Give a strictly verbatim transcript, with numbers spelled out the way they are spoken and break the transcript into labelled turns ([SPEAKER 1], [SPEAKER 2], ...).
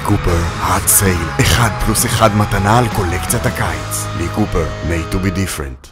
[SPEAKER 1] קופר, hot sale, אחד פלוס אחד מתנה על קולקציית הקיץ. לי קופר, made to be different.